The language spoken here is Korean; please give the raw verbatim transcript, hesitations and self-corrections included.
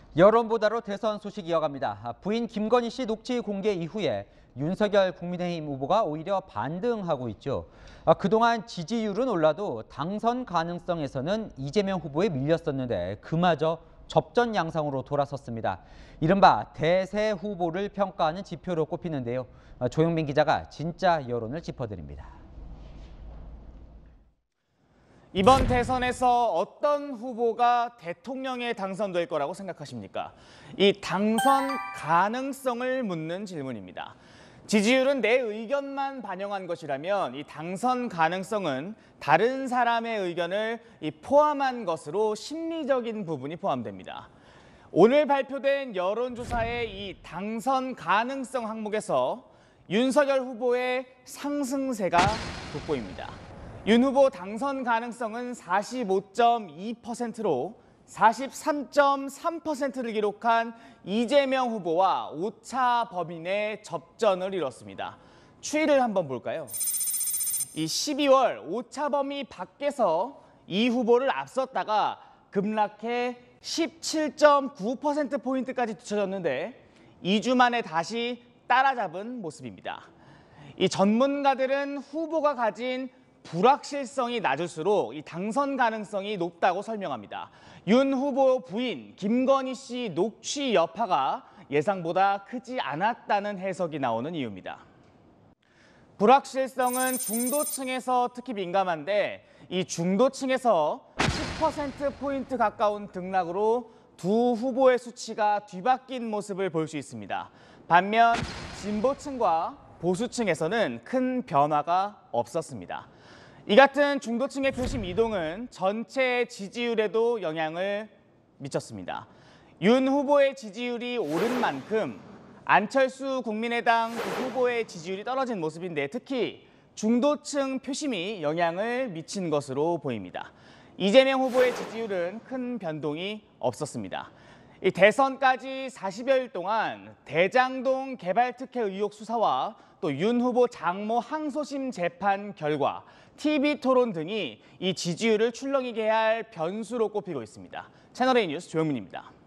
여론보다로 대선 소식 이어갑니다. 부인 김건희 씨 녹취 공개 이후에 윤석열 국민의힘 후보가 오히려 반등하고 있죠. 그동안 지지율은 올라도 당선 가능성에서는 이재명 후보에 밀렸었는데 그마저 접전 양상으로 돌아섰습니다. 이른바 대세 후보를 평가하는 지표로 꼽히는데요. 조영민 기자가 진짜 여론을 짚어드립니다. 이번 대선에서 어떤 후보가 대통령에 당선될 거라고 생각하십니까? 이 당선 가능성을 묻는 질문입니다. 지지율은 내 의견만 반영한 것이라면 이 당선 가능성은 다른 사람의 의견을 이 포함한 것으로 심리적인 부분이 포함됩니다. 오늘 발표된 여론조사의 이 당선 가능성 항목에서 윤석열 후보의 상승세가 돋보입니다. 윤 후보 당선 가능성은 사십오 점 이 퍼센트로 사십삼 점 삼 퍼센트를 기록한 이재명 후보와 오차 범위내 접전을 이뤘습니다. 추이를 한번 볼까요? 이 십이월 오차 범위 밖에서 이 후보를 앞섰다가 급락해 십칠 점 구 퍼센트포인트까지 뒤쳐졌는데 이 주 만에 다시 따라잡은 모습입니다. 이 전문가들은 후보가 가진 불확실성이 낮을수록 이 당선 가능성이 높다고 설명합니다. 윤 후보 부인 김건희 씨 녹취 여파가 예상보다 크지 않았다는 해석이 나오는 이유입니다. 불확실성은 중도층에서 특히 민감한데 이 중도층에서 십 퍼센트포인트 가까운 등락으로 두 후보의 수치가 뒤바뀐 모습을 볼 수 있습니다. 반면 진보층과 보수층에서는 큰 변화가 없었습니다. 이 같은 중도층의 표심 이동은 전체 지지율에도 영향을 미쳤습니다. 윤 후보의 지지율이 오른 만큼 안철수 국민의당 후보의 지지율이 떨어진 모습인데 특히 중도층 표심이 영향을 미친 것으로 보입니다. 이재명 후보의 지지율은 큰 변동이 없었습니다. 이 대선까지 사십여일 동안 대장동 개발 특혜 의혹 수사와 또 윤 후보 장모 항소심 재판 결과, 티비 토론 등이 이 지지율을 출렁이게 할 변수로 꼽히고 있습니다. 채널A 뉴스 조영민입니다.